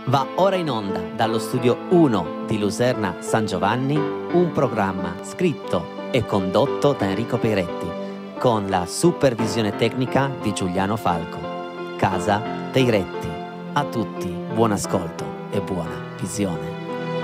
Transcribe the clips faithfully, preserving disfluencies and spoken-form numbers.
Va ora in onda dallo studio uno di Luserna San Giovanni un programma scritto e condotto da Enrico Peretti con la supervisione tecnica di Giuliano Falco. Casa dei Retti. A tutti buon ascolto e buona visione.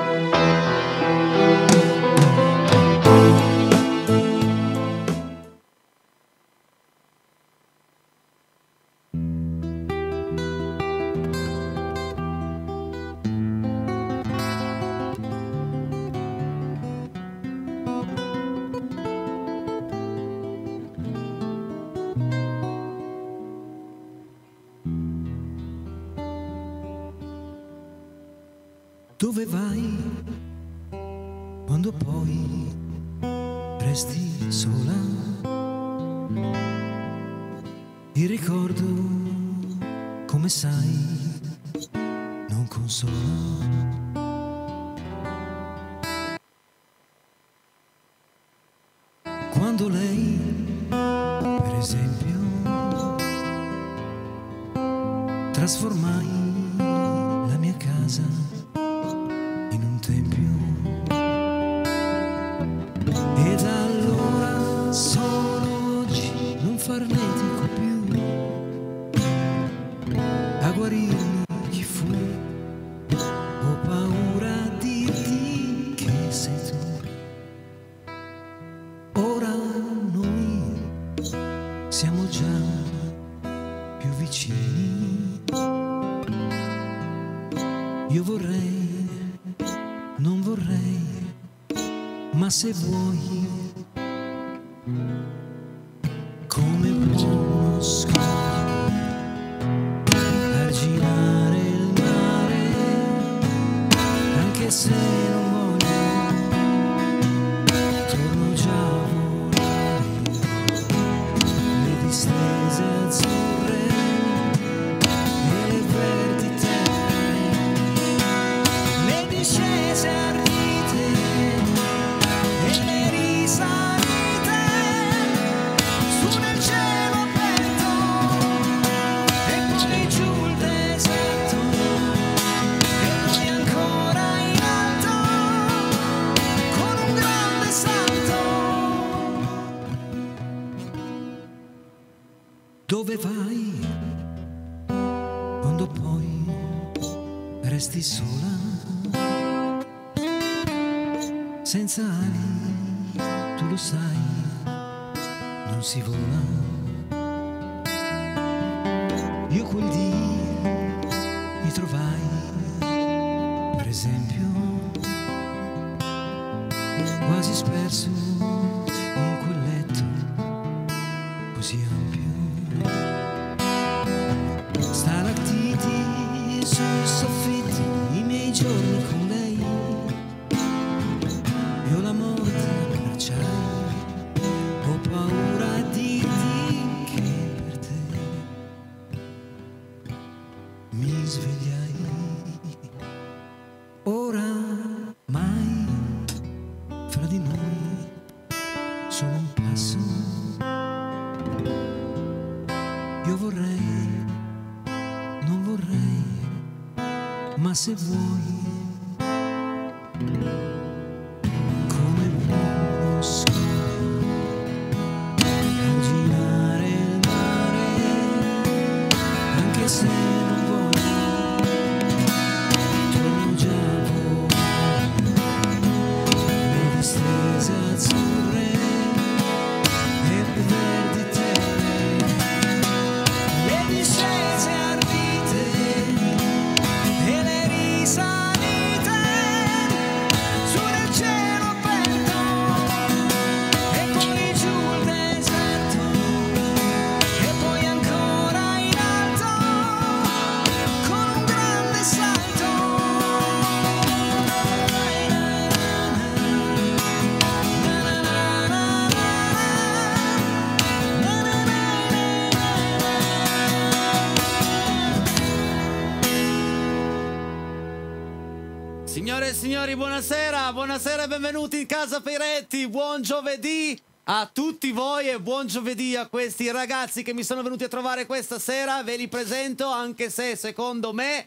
Dove vai quando poi resti sola? Il ricordo, come sai, non consola. Quando lei, per esempio, trasformai la mia casa in un tempio, ed allora solo oggi non farnetico più a guarirmi chi fu. Ho paura di dirti che sei tu. Ora noi siamo già più vicini. Io vorrei, non vorrei, ma se vuoi, come uno scoglio, arginare il mare, anche se non voglio, torno già a volare, le distese azzurre e le verdi terre, le discese ardite e le risalite su nel cielo aperto e poi giù il deserto e poi ancora in alto con un grande salto. Dove vai quando poi resti sola? Senza ali, tu lo sai, non si vola. Io quel dì mi trovai, per esempio, quasi sperso in quel letto così ampio. Stalattiti sui soffitti, i miei giorni con lei. Io la morte abbracciai, ho paura di dirti che per te mi svegliai. Ora mai fra di noi solo un passo. Io vorrei, non vorrei, ma se vuoi, come uno scoglio, arginare il mare, anche se non voglio, torno già a volare, le distese azzurre e le verdi terre, le discese ardite e le risalite su nel cielo aperto e poi giù il deserto e poi ancora in alto con un grande salto. Signore e signori, buonasera, buonasera e benvenuti in Casa Peretti, buon giovedì a tutti voi e buon giovedì a questi ragazzi che mi sono venuti a trovare questa sera. Ve li presento, anche se secondo me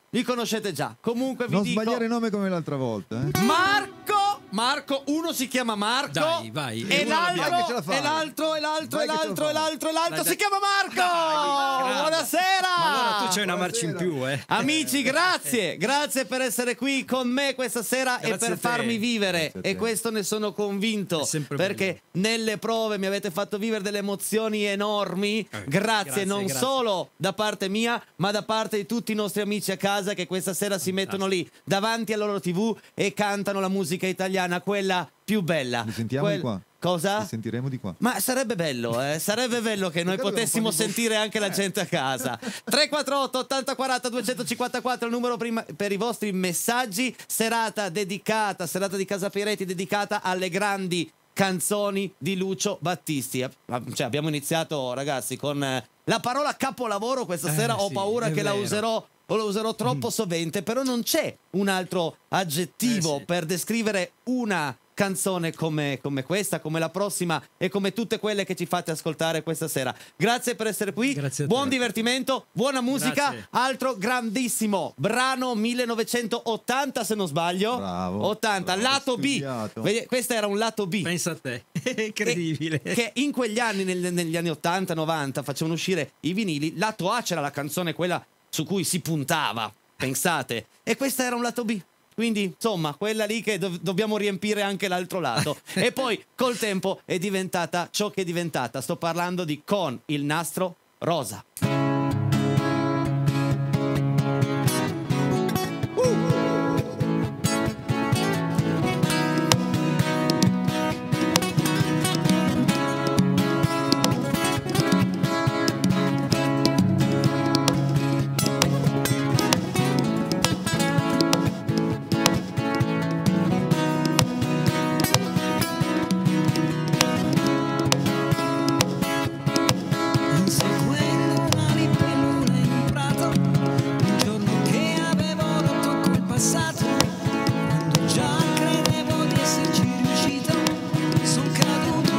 li conoscete già. Comunque vi Non dico sbagliare nome come l'altra volta, eh? Marco, Marco, uno si chiama Marco. Dai, vai. E Uno l'altro, vai che ce la fai. e l'altro, e l'altro, e Vai che ce la l'altro, e fai. l'altro, e l'altro Dai, si dai. chiama Marco. Grande. Buonasera. Ma allora tu c'hai una marcia in Buonasera. più, eh. Amici, grazie, grazie per essere qui con me questa sera Grazie e per a te. farmi vivere. Grazie a te. E questo ne sono convinto È sempre perché nelle prove mi avete fatto vivere delle emozioni enormi. Eh, Grazie, grazie, non grazie. solo da parte mia, ma da parte di tutti i nostri amici a casa che questa sera si mettono lì davanti alla loro tivù e cantano la musica italiana, quella più bella. Li sentiamo Quel- di qua. Cosa? Li sentiremo di qua. Ma sarebbe bello, eh? Sarebbe bello che noi Peccato che potessimo non fanno i sentire anche la gente a casa. tre quattro otto ottanta quaranta duecentocinquantaquattro il numero prima per i vostri messaggi. Serata dedicata, serata di Casa Peretti dedicata alle grandi canzoni di Lucio Battisti. Cioè, abbiamo iniziato, ragazzi, con eh, la parola capolavoro questa Eh, sera. Ho sì, paura è che la vero. userò o lo userò troppo sovente, però non c'è un altro aggettivo Eh, sì. per descrivere una canzone come, come questa, come la prossima e come tutte quelle che ci fate ascoltare questa sera. Grazie per essere qui, Grazie a te. buon divertimento, buona musica. Grazie. Altro grandissimo brano millenovecentottanta, se non sbaglio. Bravo, ottanta, bravo, lato B. studiato. Vedi, questo era un lato B. Pensa a te. È incredibile. Che, che in quegli anni, nel- negli anni ottanta novanta, facevano uscire i vinili. Lato A c'era la canzone, quella su cui si puntava, pensate. E questa era un lato B. Quindi, insomma, quella lì che dov- dobbiamo riempire anche l'altro lato. E poi, col tempo, è diventata ciò che è diventata. Sto parlando di Con il nastro rosa. Inseguendo una libellula in un prato, un giorno che avevo rotto col passato, quando già credevo di esserci riuscito, son caduto.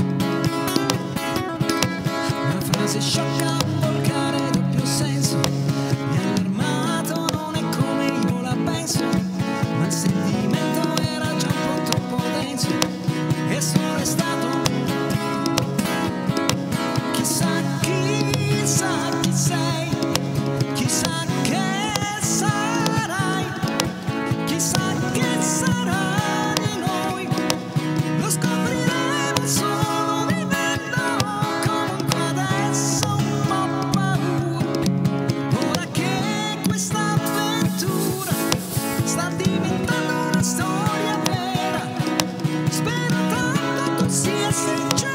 Una frase sciocca, un volgare doppio senso, mi ha allarmato, non è come io la penso, ma il sentimento era già un po' troppo denso e sono restato. Chissà, chissà chi sei, chissà che sarai, chissà che sarà di noi, lo scopriremo solo vivendo. Comunque adesso un po' paura, ora che questa avventura sta diventando una storia vera, spero tanto tu sia sincera.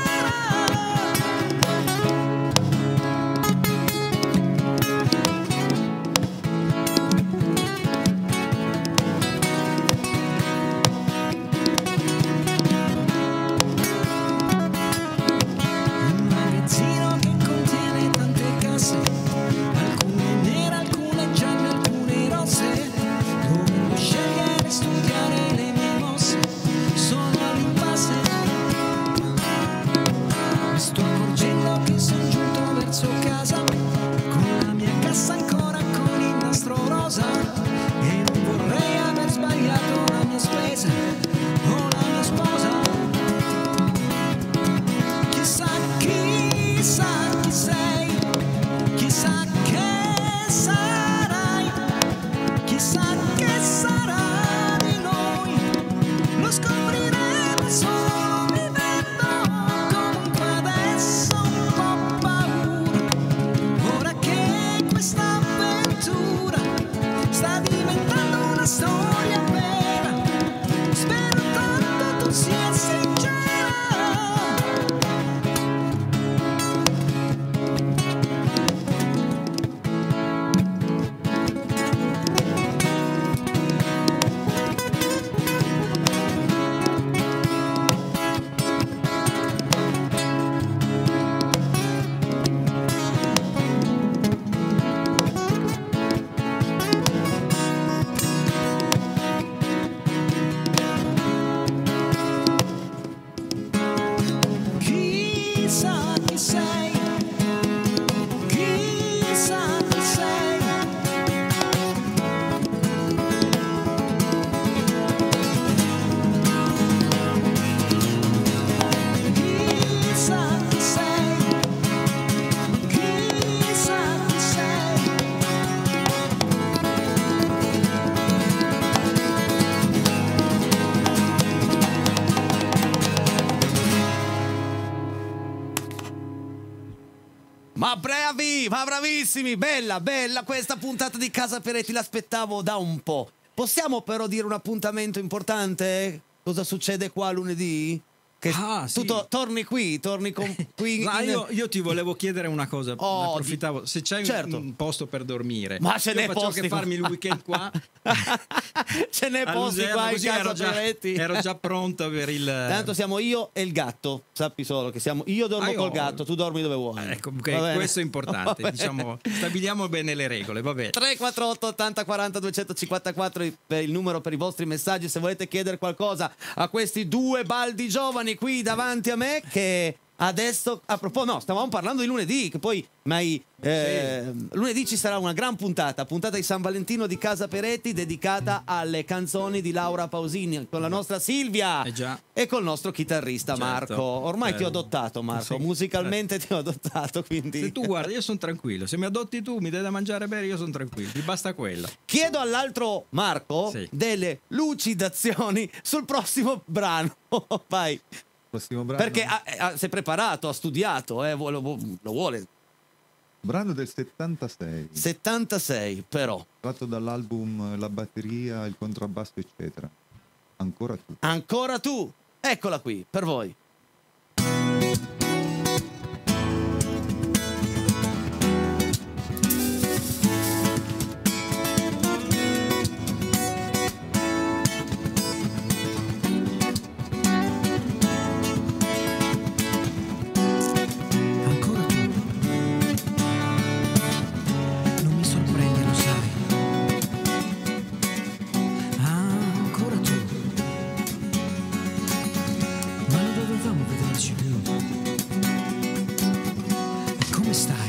Un magazzino che contiene tante casse, alcune nere, alcune gialle, alcune rosse, dove puoi scegliere ma bravissimi, bella, bella questa puntata di Casa Peretti, l'aspettavo da un po'. Possiamo però dire un appuntamento importante? Cosa succede qua lunedì? Che Ah, tu sì. to- torni qui, torni con, qui. Ma in- io, io ti volevo chiedere una cosa, Oh, ne approfittavo, se c'è un- certo. un posto per dormire. Ma ce io n'è faccio posti che qua. farmi il weekend qua Ce n'è a posti Luserna, qua in così Casa ero già, Peretti. ero già pronto per il... Tanto siamo io e il gatto, sappi solo che siamo io dormo Ah, io- col gatto, tu dormi dove vuoi. Ecco, ok, Va bene? questo è Va importante, bene. diciamo, stabiliamo bene le regole, va bene. tre quattro otto ottanta quaranta duecentocinquantaquattro per il numero per i vostri messaggi se volete chiedere qualcosa a questi due baldi giovani qui davanti a me che adesso a proposito no stavamo parlando di lunedì che poi mai eh, lunedì ci sarà una gran puntata puntata di San Valentino di Casa Peretti dedicata alle canzoni di Laura Pausini con la nostra Silvia Eh già. e col nostro chitarrista Certo, Marco. Ormai ti ho certo. adottato Marco, Sì. musicalmente ti ho adottato, quindi Se tu guarda, io sono tranquillo, se mi adotti tu, mi dai da mangiare bene, io sono tranquillo, mi basta quello. chiedo all'altro Marco Sì. delle lucidazioni sul prossimo brano. Vai. Prossimo brano. Perché ha- ha- si è preparato, ha studiato, eh, vuole- lo vuole. Brano del settantasei, settantasei, però. tratto dall'album La batteria, il contrabbasso, eccetera. Ancora tu. Ancora tu. Eccola qui, per voi. Ancora tu, non mi sorprendi, lo sai. Ancora tu, ma non dovevamo vederci più. E come stai?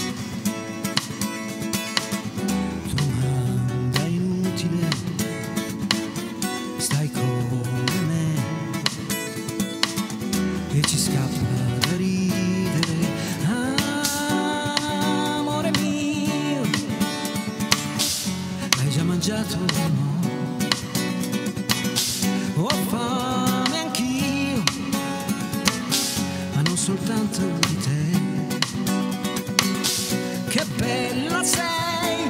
Domanda inutile, stai come me e ci scappa da ridere, amore mio. Hai già mangiato o no? Ho fame anch'io, ma non soltanto di te. Che bella sei,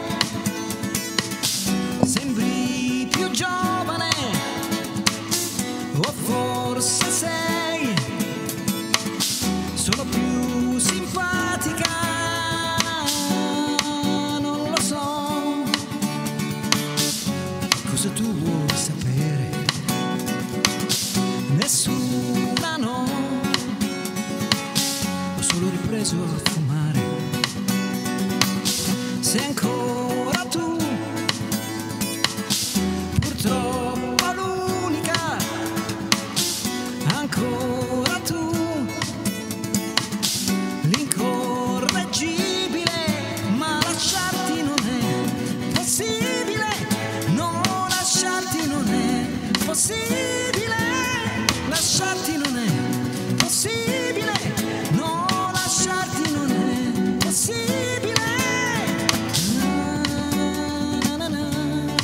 sembri più giovane, o forse sei solo più simpatica, non lo so. Cosa tu vuoi sapere? Nessuna, no. Ho solo ripreso a fumare. Se ancora tu, purtroppo l'unica, ancora tu, l'incorreggibile, ma lasciarti non è possibile, non lasciarti non è possibile, lasciarti non è possibile, non lasciarti non è possibile. Na, na, na.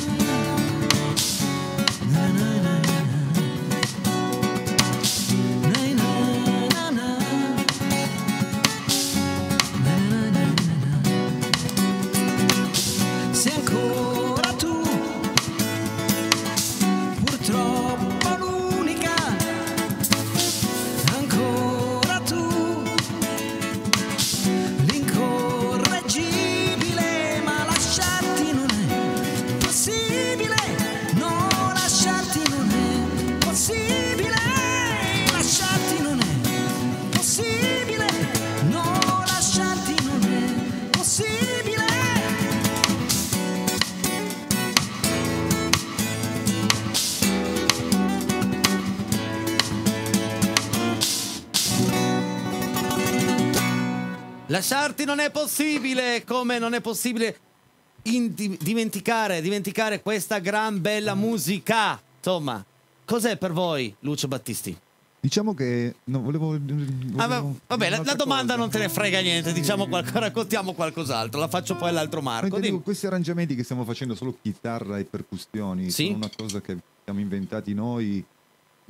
Na, na, na, na. Na, na, na, na. Na, na, na, na. Se ancora tu, purtroppo l'unica, ancora tu, l'incorreggibile, ma lasciarti non è possibile, non lasciarti non è possibile, lasciarti non è possibile, non lasciarti non è possibile. Lasciarti non è possibile, come non è possibile in- di- dimenticare, dimenticare questa gran bella musica. Insomma, cos'è per voi Lucio Battisti? Diciamo che no, volevo, Ah, va- volevo- vabbè, la, la un'altra domanda cosa. non te ne frega niente, diciamo qualcosa, raccontiamo qualcos'altro, la faccio poi all'altro Marco. Mentre dico, Dimmi. questi arrangiamenti che stiamo facendo solo chitarra e percussioni Sì. sono una cosa che abbiamo inventati noi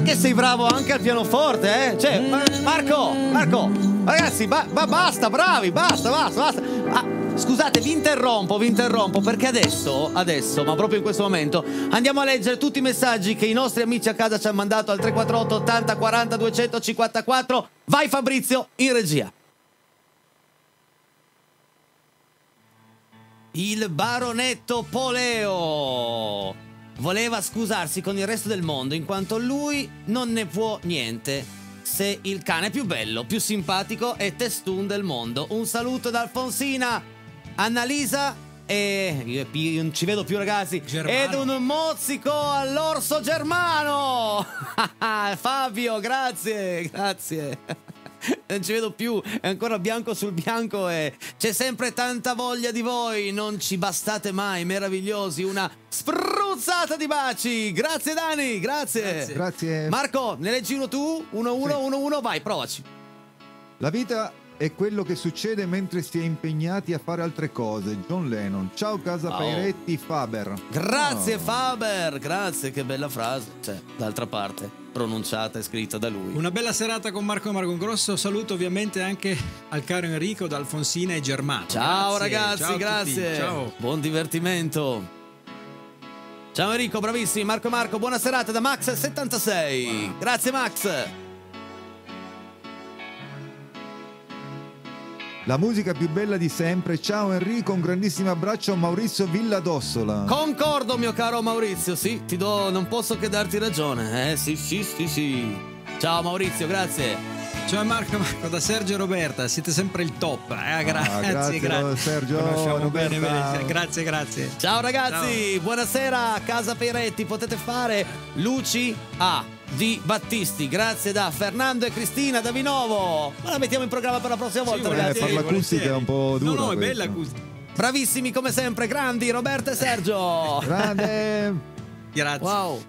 che sei bravo anche al pianoforte, eh? Cioè, ma- Marco, Marco, ragazzi, ba- ba- basta, bravi, basta, basta, basta. Ah, scusate, vi interrompo, vi interrompo, perché adesso, adesso, ma proprio in questo momento, andiamo a leggere tutti i messaggi che i nostri amici a casa ci hanno mandato al tre quattro otto ottanta quaranta duecentocinquantaquattro. Vai Fabrizio, in regia. Il baronetto Poleo voleva scusarsi con il resto del mondo in quanto lui non ne può niente se il cane più bello, più simpatico e testun del mondo. Un saluto da Alfonsina, Annalisa e io, io non ci vedo più ragazzi. Germano. Ed un mozzico all'orso germano. Fabio, grazie, grazie. Non ci vedo più, è ancora bianco sul bianco e c'è sempre tanta voglia di voi, non ci bastate mai, meravigliosi, una spruzzata di baci. Grazie Dani, grazie. Grazie. Grazie. Marco, ne leggi uno tu? Uno, uno, Sì. uno, uno, vai, provaci. La vita è quello che succede mentre si è impegnati a fare altre cose. John Lennon. Ciao Casa Wow. Pairetti, Faber. Grazie Oh. Faber, grazie, che bella frase. Cioè, d'altra parte, pronunciata e scritta da lui. Una bella serata con Marco e Marco. Un grosso saluto ovviamente anche al caro Enrico da Alfonsina e Germano. Ciao Grazie, ragazzi, ciao a tutti, grazie. Ciao. Buon divertimento. Ciao Enrico, bravissimi. Marco e Marco, buona serata da Max settantasei. Grazie Max. La musica più bella di sempre. Ciao Enrico, un grandissimo abbraccio a Maurizio Villadossola. Concordo mio caro Maurizio, sì, ti do, non posso che darti ragione. Eh sì, sì, sì, sì. Ciao Maurizio, grazie. Ciao Marco, Marco da Sergio e Roberta, siete sempre il top. Eh, grazie, Ah, grazie, grazie. Sergio, Conosciamo Roberta. bene, bene. Grazie, grazie. Ciao ragazzi, buonasera Casa Peiretti, potete fare Luci A di Battisti, grazie da Fernando e Cristina da Vinovo. Ma la mettiamo in programma per la prossima volta, Sì, ragazzi. per l'acustica è un po' No, dura no, è questa. bella acustica. Bravissimi come sempre, grandi Roberta e Sergio. Grande. Grazie. Wow.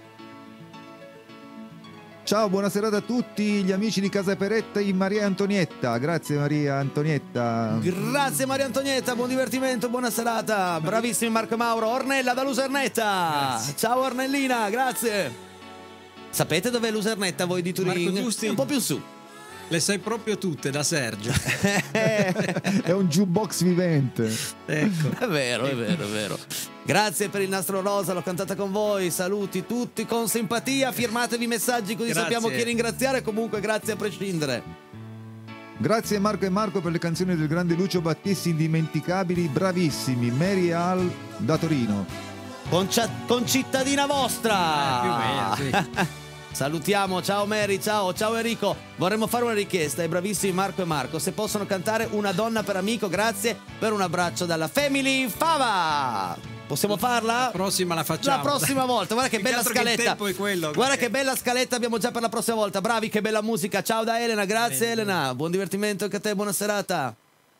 Ciao, buona serata a tutti gli amici di Casa Peiretti, Maria Antonietta. Grazie Maria Antonietta. Grazie Maria Antonietta, buon divertimento, buona serata. Bravissimi Marco e Mauro. Ornella da Lusernetta. Grazie. Ciao Ornellina, grazie. Sapete dov'è Lusernetta voi di Turin? Marco Giusti. È un po' più su. Le sai proprio tutte da Sergio. È un jukebox vivente. Ecco. È vero, è vero, è vero. Grazie per il nastro rosa, l'ho cantata con voi. Saluti tutti con simpatia. Firmatevi i messaggi così Grazie. sappiamo chi ringraziare. Comunque, grazie a prescindere. Grazie Marco e Marco per le canzoni del grande Lucio Battisti, indimenticabili, bravissimi. Mary Al da Torino. Con, con cittadina vostra. Eh, più o meno, sì. Salutiamo, ciao Mary, ciao, ciao Enrico. Vorremmo fare una richiesta ai bravissimi Marco e Marco. Se possono cantare Una donna per amico, grazie per un abbraccio dalla Family Fava. Possiamo farla? La prossima la facciamo. La prossima volta, guarda che Più che bella altro che il scaletta. tempo è quello, Guarda perché- che bella scaletta abbiamo già per la prossima volta. Bravi, che bella musica. Ciao da Elena, grazie Bene. Elena. Buon divertimento anche a te, buona serata.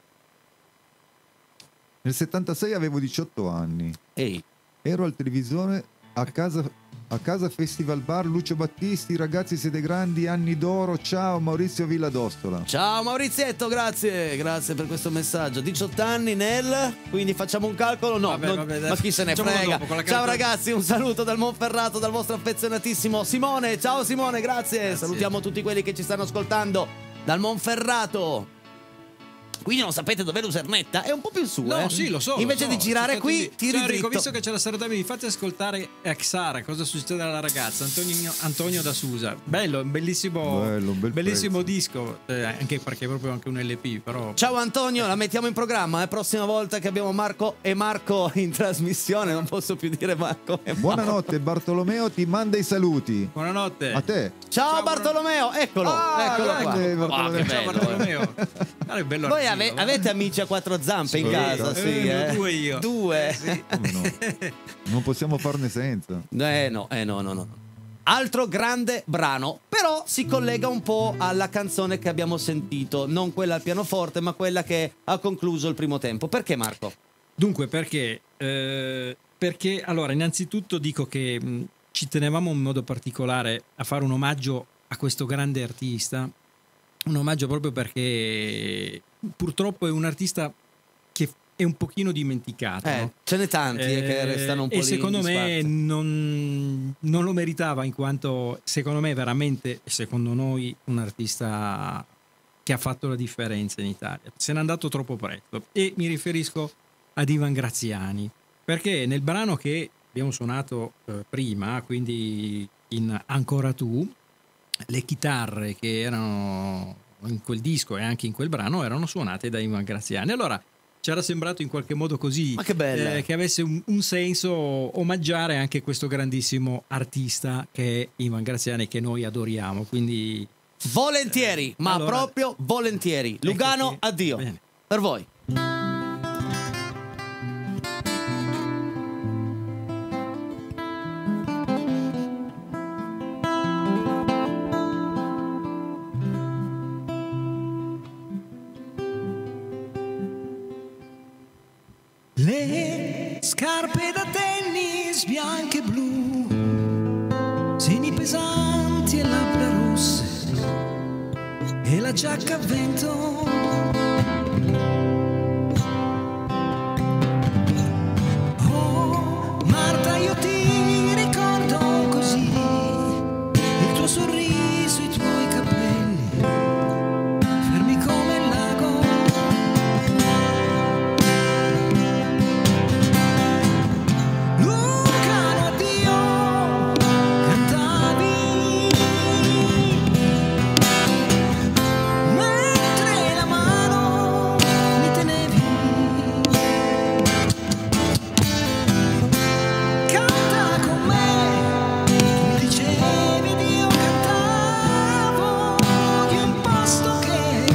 Nel settantasei avevo diciotto anni. Ehi, Ero al televisore a casa, a casa Festival Bar Lucio Battisti. Ragazzi, siete grandi, anni d'oro. Ciao Maurizio Villadossola. ciao Maurizietto, grazie, grazie per questo messaggio. diciotto anni nel, quindi facciamo un calcolo? No, Vabbè, non- vabbè, dai, ma chi se ne facciamolo frega. dopo, con la Ciao calcolatrice. ragazzi, un saluto dal Monferrato, dal vostro affezionatissimo Simone. Ciao Simone, grazie. Grazie. Salutiamo tutti quelli che ci stanno ascoltando dal Monferrato. Quindi non sapete dov'è Lusernetta? È un po' più in su, No, eh? sì, lo so. Invece lo so. di girare Sono qui, stati lì. tiri Ciao, Enrico, dritto. visto che c'è la Saratami, mi fate ascoltare Exara, cosa succede alla ragazza, Antonio, Antonio da Susa. Bello, un bellissimo, Bello, un bel bellissimo pezzo. disco, eh, anche perché è proprio anche un L P, però... Ciao Antonio, la mettiamo in programma, eh? Prossima volta che abbiamo Marco e Marco in trasmissione, non posso più dire Marco e Marco. Buonanotte, Bartolomeo ti manda i saluti. Buonanotte. A te. Ciao, Ciao, Bartolomeo, eccolo, Ah, eccolo qua. grande Wow, Bartolomeo. che Ciao bello, eh. Bartolomeo. Ah, è bello Voi archivio, ave- eh. avete amici a quattro zampe in Sì. casa, sì, Eh, eh? due io. Due. Come no? Non possiamo farne senza. Eh no, eh no, no, no. Altro grande brano, però si collega un po' alla canzone che abbiamo sentito, non quella al pianoforte, ma quella che ha concluso il primo tempo. Perché Marco? Dunque, perché? Eh, perché, allora, innanzitutto dico che mh, ci tenevamo in modo particolare a fare un omaggio a questo grande artista, un omaggio proprio perché purtroppo è un artista che è un pochino dimenticato. Eh, no? ce n'è tanti eh, che restano un po' e lì secondo in me disparte. non, non lo meritava, in quanto secondo me veramente, secondo noi, un artista che ha fatto la differenza in Italia. Se n'è andato troppo presto, e mi riferisco ad Ivan Graziani, perché nel brano che abbiamo suonato eh, prima, quindi in Ancora tu, le chitarre che erano in quel disco e anche in quel brano erano suonate da Ivan Graziani. Allora c'era sembrato in qualche modo così, Ma che bella. eh, che avesse un, un senso omaggiare anche questo grandissimo artista che è Ivan Graziani, che noi adoriamo. Quindi Volentieri, ma allora- proprio volentieri. Lugano, Ecco che- addio. Bene. Per voi. Le scarpe da tennis bianche e blu, segni pesanti e labbra rosse, e la giacca a vento. Oh, Marta, io ti ricordo così, il tuo sorriso, i tuoi capelli, fermi come il lago. Lucano, addio, cantavi mentre la mano mi tenevi. Canta con me, tu mi dicevi ed io cantavo di un posto che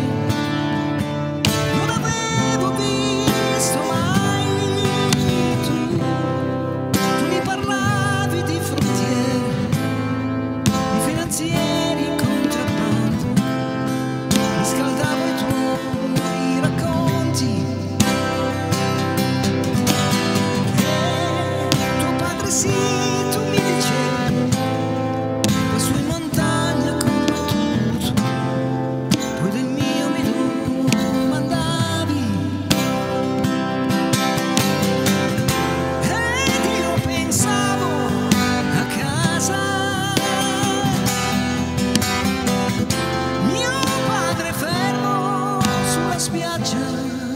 non avevo visto mai. Tu, tu mi parlavi di frontiere, di finanzieri in contrabbando, mi scaldavo i tuoi racconti. E tuo padre sì, tu mi dicevi, lassù in montagna combattuto, poi del mio mi domandavi. Ed io pensavo a casa, mio padre fermo sulla spiaggia,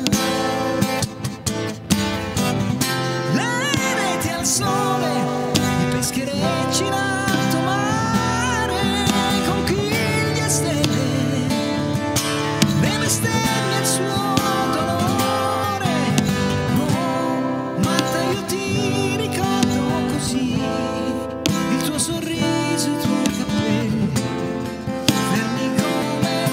le reti al sole, i pescherecci in alto mare, conchiglie e stelle, le bestemmie e il suo dolore. Oh, Marta, io ti ricordo così, il tuo sorriso, i tuoi capelli, fermi come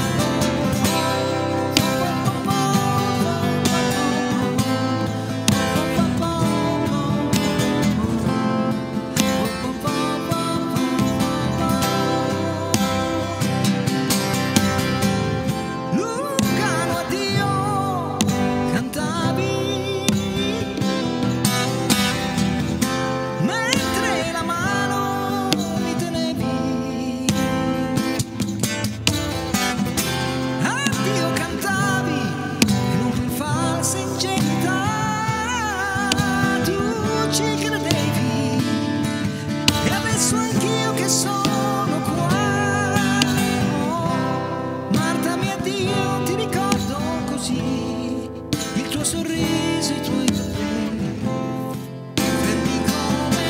Lucano, addio, cantavi mentre la mano mi tenevi. Addio, cantavi e non per falsa ingenuità tu ci credevi, e adesso anch'io che sono qua. Oh, Marta, mia Dio, ti ricordo così, il tuo sorriso, i tuoi capelli, fermi come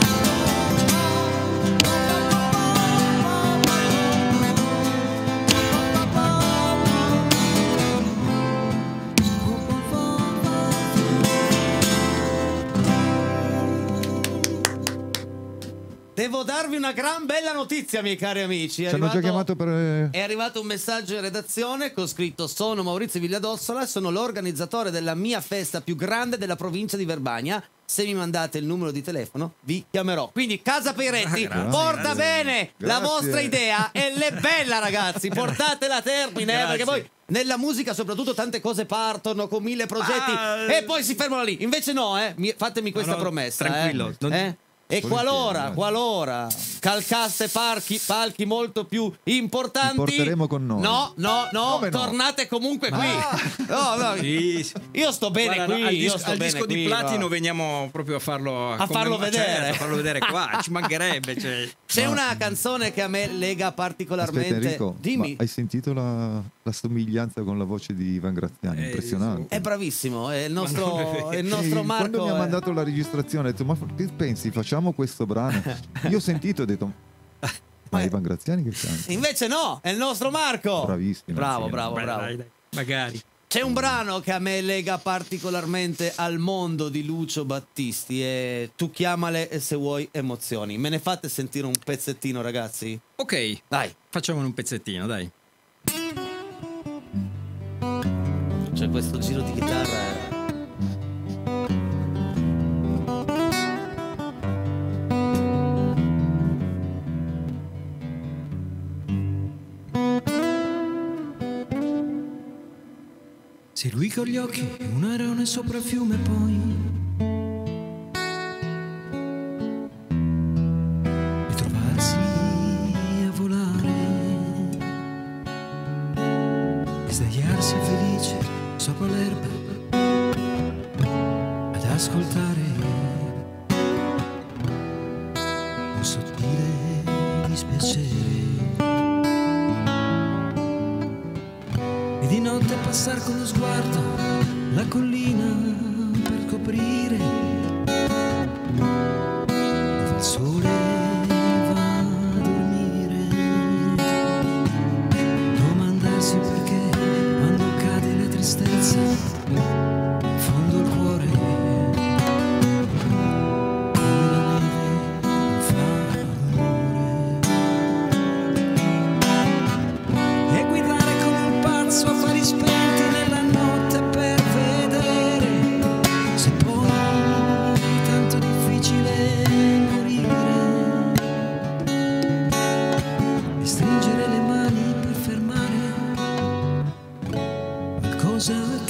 Devo darvi una gran bella notizia, miei cari amici. È Ci hanno già arrivato- chiamato per... eh, È arrivato un messaggio in redazione con scritto: sono Maurizio Villadossola, sono l'organizzatore della mia festa più grande della provincia di Verbania. Se mi mandate il numero di telefono vi chiamerò. Quindi Casa Peiretti Ah, grazie, porta grazie. bene la Grazie. vostra idea e l'è bella, ragazzi, portatela a termine, eh, Grazie. perché poi nella musica soprattutto tante cose partono con mille progetti Ah, e poi si fermano lì. Invece no, eh, mi- fatemi questa No, no, promessa, tranquillo, eh. non- Eh? E Volentieri, qualora, grazie. qualora calcaste parchi, palchi molto più importanti, Ti porteremo con noi. No, no, no, Come no? tornate comunque qui. Ah! No, no, Sì, sì. io sto bene Guarda, qui, al, io dis- sto al bene disco qui, di platino no. veniamo proprio a farlo A farlo come- vedere. certo, a farlo vedere qua, ci mancherebbe. Cioè. C'è una canzone che a me lega particolarmente. Aspetta Enrico, Dimmi. ma hai sentito la, la somiglianza con la voce di Ivan Graziani? Eh, Impressionante. È bravissimo, è il Ma nostro, non è è il Sì, nostro Marco. quando mi ha è- mandato la registrazione ho detto ma che pensi facciamo questo brano? Io ho sentito e ho detto ma è Ivan Graziani che canta? Invece no, è il nostro Marco. Bravissimo, Bravo, sì. bravo, Beh, bravo. dai, dai, magari. C'è un brano che a me lega particolarmente al mondo di Lucio Battisti e tu chiamale se vuoi emozioni. Me ne fate sentire un pezzettino, ragazzi? Ok, Dai. facciamone un pezzettino, dai. C'è questo giro di chitarra. Se lui con gli occhi, un airone sopra il fiume poi ritrovarsi a volare e sdraiarsi felice sopra l'erba ad ascoltare un sottile dispiacere. E di notte passar con lo sguardo la collina per coprire dove il sole va a dormire. Domandarsi perché quando cade la tristezza in fondo al cuore come la neve non fa rumore. E guidare come un pazzo a fari spenti nella notte per vedere se poi è tanto difficile morire e stringere le mani per fermare qualcosa che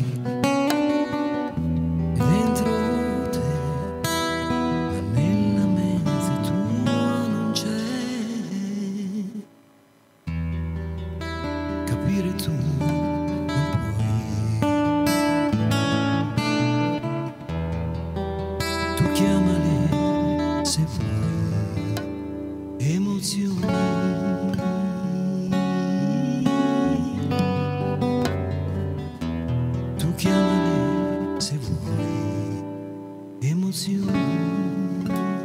è dentro te ma nella mente tua non c'è. Capire tu non puoi. Tu chiamale se vuoi emozioni. Tu chiamale se vuoi emozioni.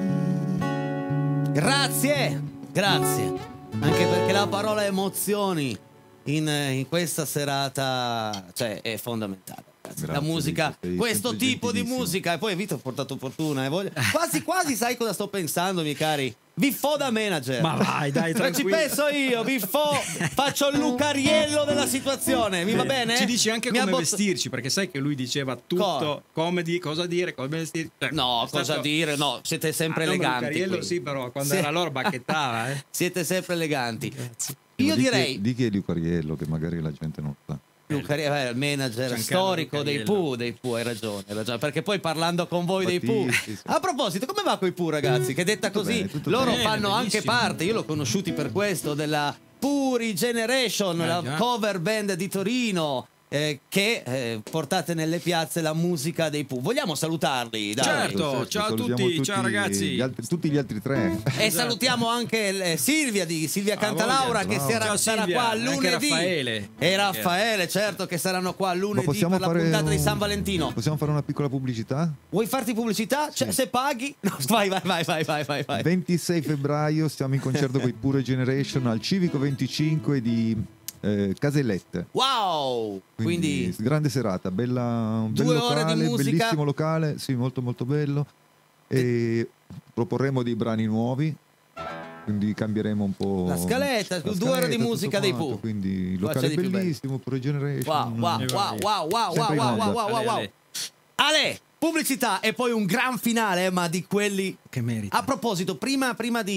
Grazie, grazie. Anche perché la parola emozioni in, in questa serata, cioè, è fondamentale. ragazzi. La Grazie, musica, Vito, sei questo sempre tipo di gentilissimo. musica. E poi Vito ha portato fortuna. E voglio... Quasi quasi sai cosa sto pensando, miei cari? Vi fo da manager. Ma vai, dai, Non ci tranquillo. penso io, vi fo, faccio il lucariello della situazione. Vi va bene? Ci dici anche Mi ha come bott- vestirci, perché sai che lui diceva tutto, Co- come di, cosa dire, come vestirci. Cioè, No, è cosa stato- dire? No, siete sempre Ah, no, ma eleganti. Lucariello qui. sì, però quando Sì. era loro bacchettava, eh. Siete sempre eleganti. Grazie. Io Di chi- direi di chi è Lucariello che magari la gente non sa. Lucariello, eh, il manager Giancarlo storico dei Lucariello. Pooh, dei Pooh, hai ragione, hai ragione, perché poi parlando con voi dei Pooh. Battisti, sì. A proposito, come va coi Pooh, ragazzi? Che detta Tutto così, bene, tutto loro bene, fanno anche benissimo. parte, io l'ho conosciuti per questo, della Pooh Regeneration, Eh, la già. cover band di Torino. eh, che eh, portate nelle piazze la musica dei Pooh. Vogliamo salutarli? Dai. Certo. ciao a salutiamo tutti, ciao ragazzi. gli altri- tutti gli altri tre. E salutiamo anche eh, Silvia di Silvia Ah, Cantalaura voglia. che Bravo. sarà, Ciao, sarà Silvia, qua anche lunedì. Raffaele. E Raffaele, certo, che saranno qua Ma lunedì possiamo per la fare puntata di un- San Valentino. Possiamo fare una piccola pubblicità? Vuoi farti pubblicità? Cioè, se paghi? No, vai, vai, vai, vai, vai, vai, vai. ventisei febbraio siamo in concerto con i Pure Generation al Civico venticinque di eh, Casellette. Wow! Quindi, Quindi, grande serata, bella, un bel Due ore di locale, musica. bellissimo locale, sì, molto molto bello. E proporremo dei brani nuovi, quindi cambieremo un po' La scaletta, la due ore di tutto musica dei quanto, Pooh. Quindi il Qua c'è locale di più bello. bellissimo, Pure Generation. wow, wow, E wow, vai. wow, wow, wow, Sempre in wow, onda. wow, wow, Ale, wow. Ale. Ale, pubblicità e poi un gran finale, eh, ma di quelli. Che merita. A proposito, prima, prima di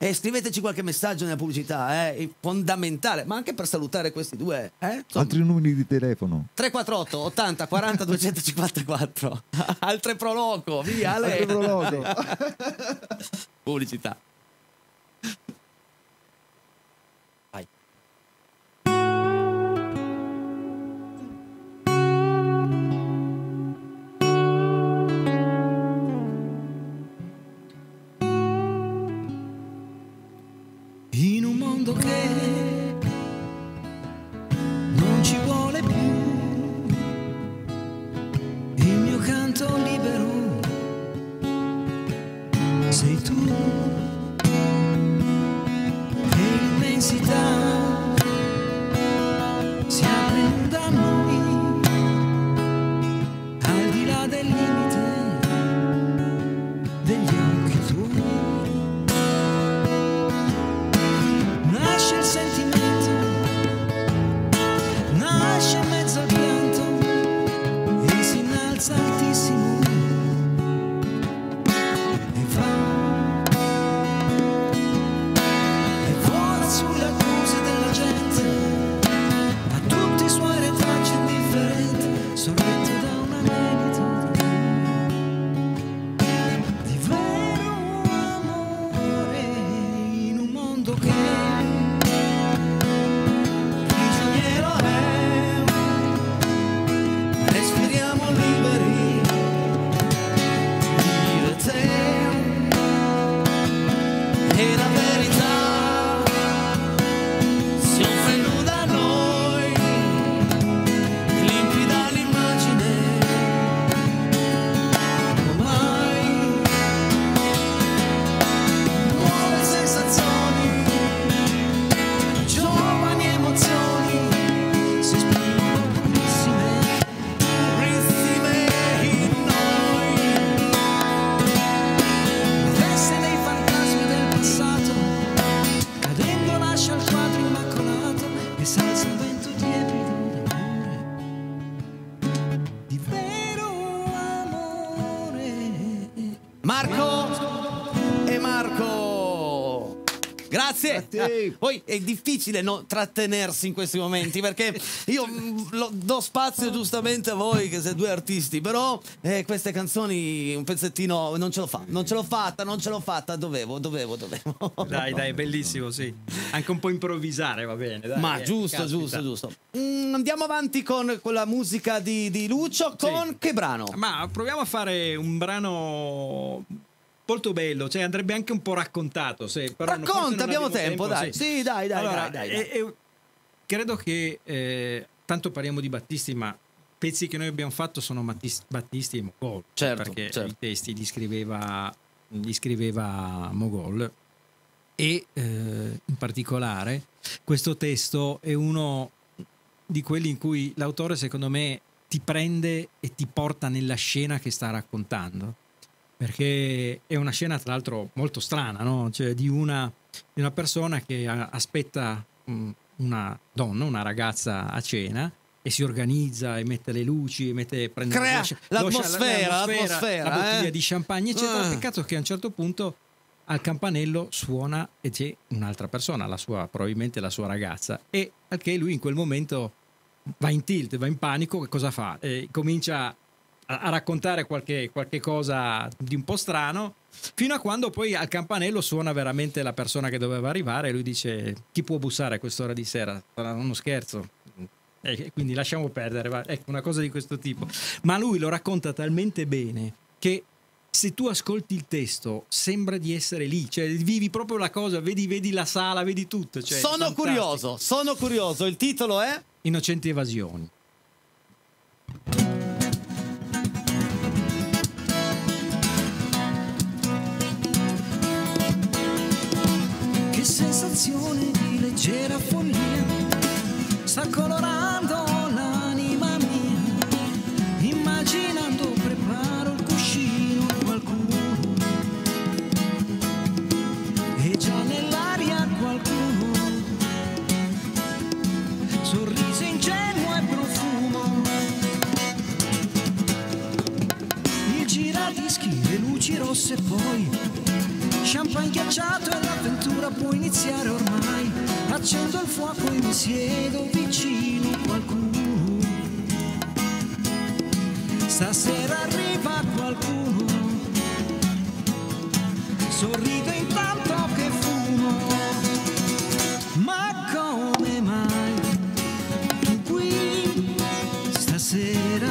E scriveteci qualche messaggio nella pubblicità, eh, è fondamentale, ma anche per salutare questi due. Eh? Insomma, Altri numeri di telefono. tre quattro otto ottanta quaranta duecentocinquantaquattro. Altre proloco, via Ale. Altro prologo. Pubblicità. Vai. In un mondo che non ci vuole più, il mio canto libero sei tu, e l'immensità si apre da noi, al di là del limite degli occhi tuoi. Nasce il sentimento, nasce in mezzo al pianto e si innalza altissimo e va e vola sulle accuse della gente, a tutti i suoi retaggi indifferenti, sorretto da un anelito di vero amore, in un mondo che respiriamo liberi, io e te, e la verità si offre nuda a noi, limpida l'immagine, ormai nuove sensazioni, giovani emozioni si esprimono purissime, purissime in noi. Veste dei fantasmi del passato, cadendo lascia il quadro immacolato e salza il vento tiepido d'amore, di vero amore. Marco e Marco. Grazie. Grazie. Ah, poi è difficile non trattenersi in questi momenti perché io mm, lo- do spazio giustamente a voi che siete due artisti, però eh, queste canzoni un pezzettino non ce l'ho fatta, non ce l'ho fatta, non ce l'ho fatta, dovevo, dovevo, dovevo. Dai, dai, bellissimo, sì. Anche un po' improvvisare va bene. Dai, Ma eh, giusto, caspita. giusto, giusto. Mm, andiamo avanti con, con la musica di, di Lucio, con Sì. che brano? Ma proviamo a fare un brano molto bello, cioè andrebbe anche un po' raccontato. Se, però non- forse non Racconta, abbiamo tempo, dai. sì. Sì, dai, dai, Allora, dai, dai, dai. e- e credo che eh, tanto parliamo di Battisti, ma pezzi che noi abbiamo fatto sono Mattis- Battisti e Mogol, Certo, perché certo. i testi li scriveva, li scriveva Mogol, e eh, in particolare questo testo è uno di quelli in cui l'autore, secondo me, ti prende e ti porta nella scena che sta raccontando, perché è una scena tra l'altro molto strana, no? Cioè di una, di una persona che a- aspetta mm, una donna, una ragazza a cena, e si organizza e mette le luci e mette, prende Crea lascia- l'atmosfera, lascia- l'atmosfera, la bottiglia eh. di champagne eccetera. Ah. Peccato che a un certo punto al campanello suona e c'è un'altra persona, la sua, probabilmente la sua ragazza, e al che lui in quel momento va in tilt, va in panico. E cosa fa? Eh, comincia a, a raccontare qualche, qualche cosa di un po' strano, fino a quando poi al campanello suona veramente la persona che doveva arrivare, e lui dice: chi può bussare a quest'ora di sera? Sarà uno scherzo? E quindi lasciamo perdere, va. Ecco, una cosa di questo tipo. Ma lui lo racconta talmente bene che se tu ascolti il testo sembra di essere lì, cioè vivi proprio la cosa, vedi, vedi la sala, vedi tutto. Cioè, Sono fantastico. curioso, sono curioso. Il titolo è? Innocenti evasioni. Che sensazione di leggera follia sta colorando l'anima mia, immaginando preparo il cuscino a qualcuno, e già nell'aria qualcuno, sorriso ingenuo e profumo, il giradischi, le luci rosse, poi Champagne ghiacciato e l'avventura può iniziare ormai. Accendo il fuoco e mi siedo vicino a qualcuno. Stasera arriva qualcuno. Sorrido intanto che fumo. Ma come mai tu qui stasera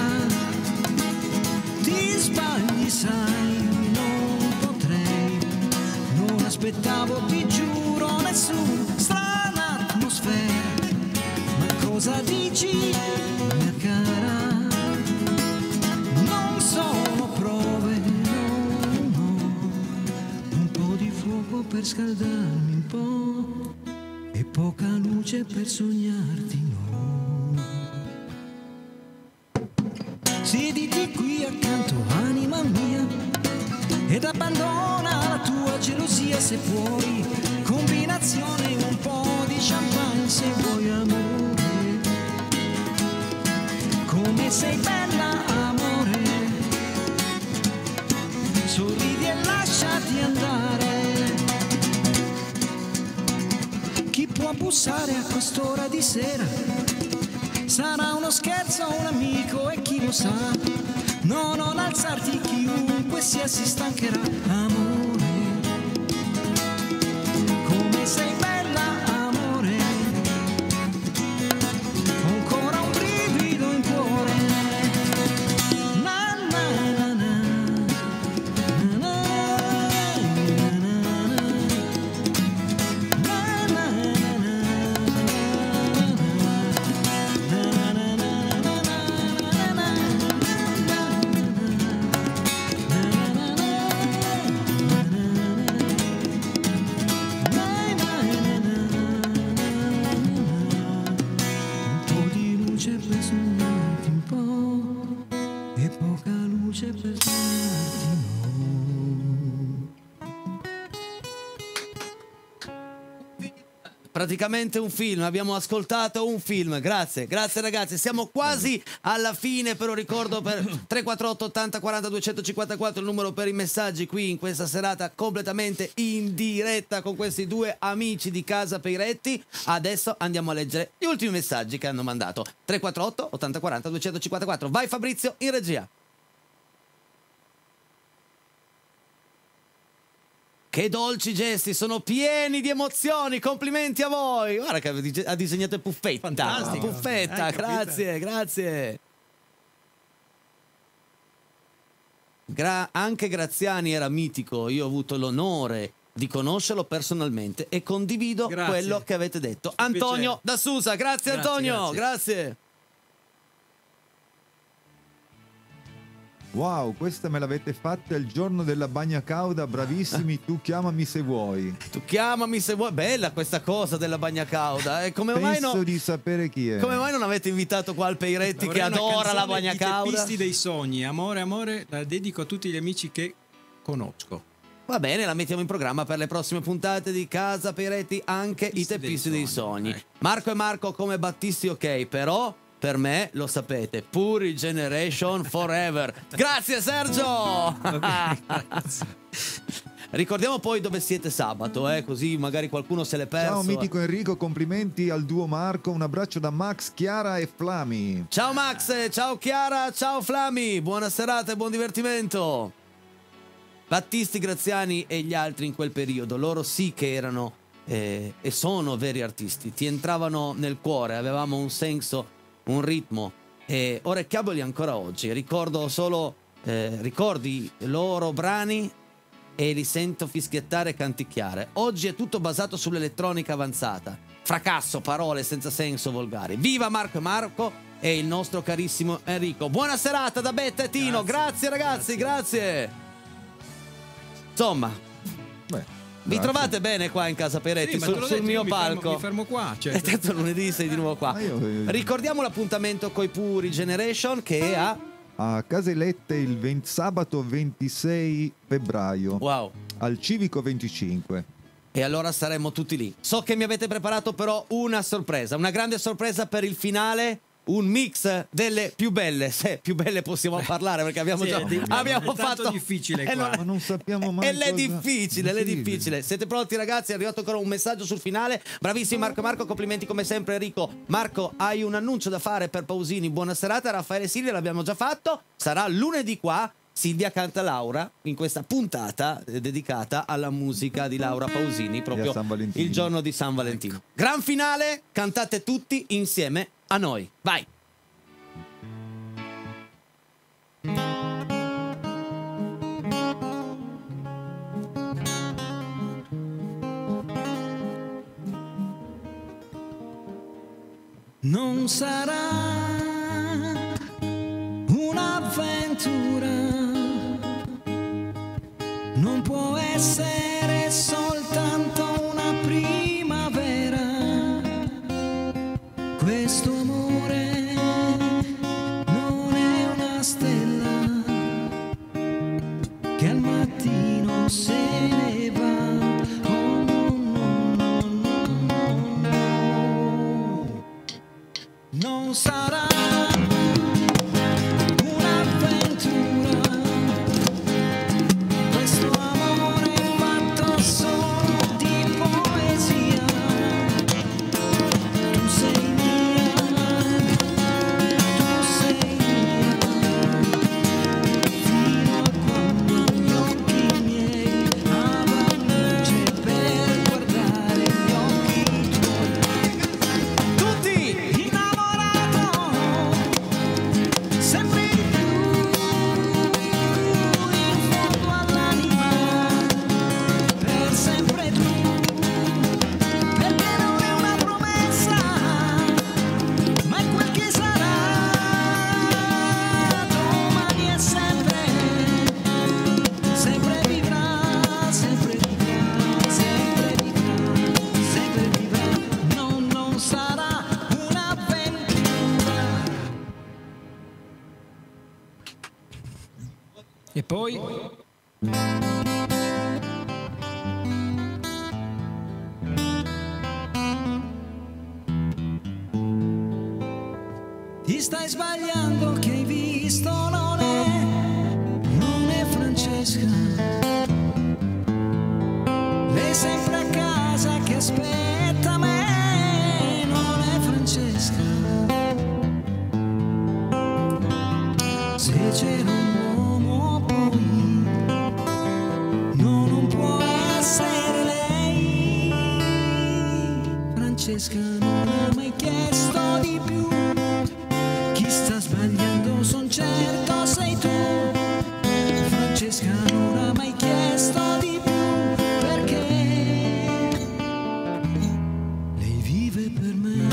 ti sbagli, sai, non potrei, non aspettavo, ti giuro, nessun strana atmosfera. Ma cosa dici, mia cara? Non sono prove, no, no. Un po' di fuoco per scaldarmi un po' e poca luce per sognarti, no. Siediti qui accanto, anima mia, ed abbandona la tua gelosia se puoi. Combinazione un po' di champagne se vuoi, amore. Come sei bella, amore. Sorridi e lasciati andare. Chi può bussare a quest'ora di sera? Sarà uno scherzo o un amico e chi lo sa? No, non alzarti, chiunque sia si stancherà, amore. Come sei bella, amore. Ho ancora un brivido in cuore. Na na na na. Na na na na. Na na un po' di luce per sognarti un po' e poca luce per sognarti, no. Praticamente un film, abbiamo ascoltato un film, grazie, grazie ragazzi, siamo quasi alla fine, però ricordo per tre quattro otto ottanta quaranta duecentocinquantaquattro il numero per i messaggi qui in questa serata completamente in diretta con questi due amici di Casa Peiretti. Adesso andiamo a leggere gli ultimi messaggi che hanno mandato. Tre quattro otto ottanta quaranta duecentocinquantaquattro, vai Fabrizio in regia. Che dolci gesti, sono pieni di emozioni, complimenti a voi. Guarda che ha disegnato Puffetta. Fantastico. Puffetta, Eh, grazie, grazie. Gra- anche Graziani era mitico, io ho avuto l'onore di conoscerlo personalmente e condivido Grazie. quello che avete detto. Antonio piacere. da Susa, grazie, Grazie, Antonio, grazie. grazie. Wow, questa me l'avete fatta il giorno della bagna cauda, bravissimi, tu chiamami se vuoi. Tu chiamami se vuoi, bella questa cosa della bagna cauda. E come mai Penso no? di sapere chi è. Come mai non avete invitato qua il Peiretti che Vorrei una adora la canzone bagna di cauda? Teppisti dei sogni, amore, amore, la dedico a tutti gli amici che conosco. Va bene, la mettiamo in programma per le prossime puntate di Casa Peiretti, anche i Teppisti teppisti dei dei sogni, sogni. ecco. Marco e Marco come Battisti, ok, però per me, lo sapete, Puri Generation Forever. Grazie Sergio! Ricordiamo poi dove siete sabato, eh, così magari qualcuno se l'è perso. Ciao mitico Enrico, complimenti al duo Marco, un abbraccio da Max, Chiara e Flami. Ciao Max, ciao Chiara, ciao Flami, buona serata e buon divertimento. Battisti, Graziani e gli altri in quel periodo, loro sì che erano eh, e sono veri artisti, ti entravano nel cuore, avevamo un senso, un ritmo, e orecchiabili ancora oggi. Ricordo solo eh, ricordi loro brani e li sento fischiettare e canticchiare. Oggi è tutto basato sull'elettronica avanzata, fracasso, parole senza senso, volgari. Viva Marco e Marco e il nostro carissimo Enrico. Buona serata da Betta e Tino, grazie, grazie ragazzi, grazie, grazie. Insomma, Beh, vi grazie. trovate bene qua in Casa Peiretti, Sì, ma sul, te l'ho sul detto, mio io mi fermo- palco. mi fermo qua, cioè. E tanto lunedì sei di nuovo qua. Ma io- Ricordiamo l'appuntamento coi Puri Generation che è a... A Caselette il venti sabato ventisei febbraio, Wow. al Civico venticinque. E allora saremo tutti lì. So che mi avete preparato però una sorpresa, una grande sorpresa per il finale un mix delle più belle, se più belle possiamo parlare, perché abbiamo Sì, già è di- abbiamo è tanto fatto difficile Eh, qua. no, Ma non sappiamo mai e l'è cosa- difficile, l'è Sì. difficile. Siete pronti ragazzi? È arrivato ancora un messaggio sul finale. Bravissimi Marco Marco, complimenti come sempre Enrico. Marco, hai un annuncio da fare per Pausini. Buona serata. Raffaele e Silvia l'abbiamo già fatto. Sarà lunedì qua. Silvia canta Laura in questa puntata eh, dedicata alla musica di Laura Pausini, proprio San Valentino. il giorno di San Valentino. Gran finale, cantate tutti insieme a noi. Vai! Non sarà un'avventura, non può essere soltanto una primavera. Questo amore non è una stella che al mattino se ne va. Oh no, no, no, no, no, no. Non sarà un'avventura, questo amore è fatto solo di poesia. Tu sei mia, tu sei mia, fino a quando gli occhi miei avranno luce per guardare gli occhi tuoi. Tutti! Innamorato sempre di più, in fondo all'anima, per sempre tu, perché non è una promessa, ma è quel che sarà, domani è sempre, sempre vivrà, sempre vivrà, sempre vivrà, sempre vivrà, no, non sarà un'avventura. E poi Ti stai sbagliando, che hai visto non è, non è Francesca. Lei è sempre a casa che aspetta me, non è Francesca. Se c'era un uomo poi, no, non può essere lei. Francesca non ha mai chiesto di più. Chi sta sbagliando son certo sei tu. Francesca non ha mai chiesto di più, perché lei vive per me.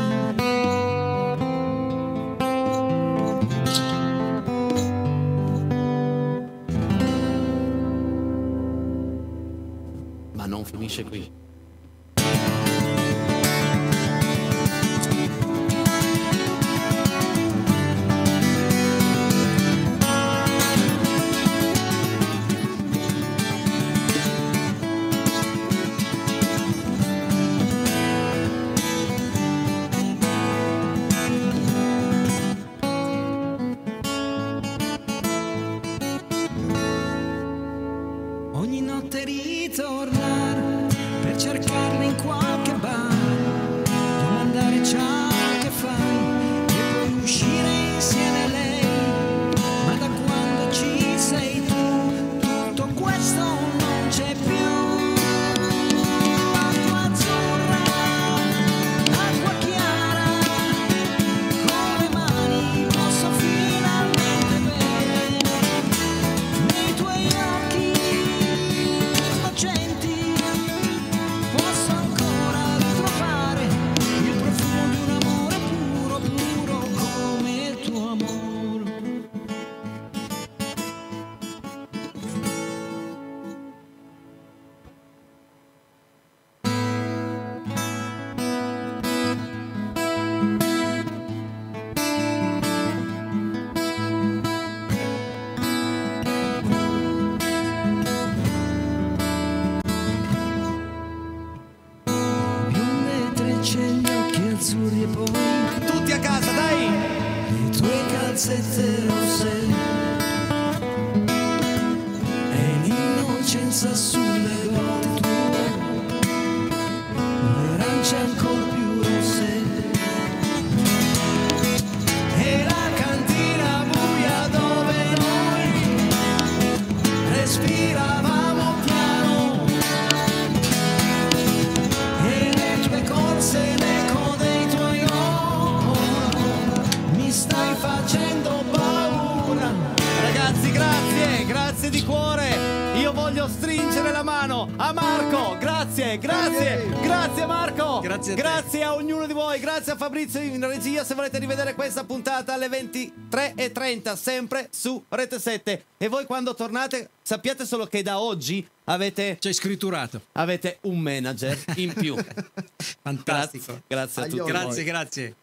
Ma non finisce qui. Ogni notte ritornare per cercarla in qualche bar, domandare ciao che fai e poi uscire insieme a lei. Ma da quando ci sei tu, tutto questo non c'è più. Acqua azzurra, acqua chiara, con le mani posso finalmente bere nei tuoi occhi innocenti, posso ancora sette zero sei e l'innocenza sulle gote tue, le arance ancora più rosse e la cantina buia dove noi respiravamo piano e le tue corse, l'eco dei tuoi occhi mi stai facendo paura. Ragazzi, grazie, grazie di cuore. Io voglio stringere la mano a Marco. Grazie, grazie, grazie Marco. Grazie a te. Grazie a ognuno di voi. Grazie a Fabrizio in regia. Se volete rivedere questa puntata alle ventitré e trenta, sempre su Rete sette. E voi quando tornate, sappiate solo che da oggi avete, C'è scritturato. avete un manager in più. Fantastico. Grazie, grazie a Aglio. tutti. voi. Grazie, grazie.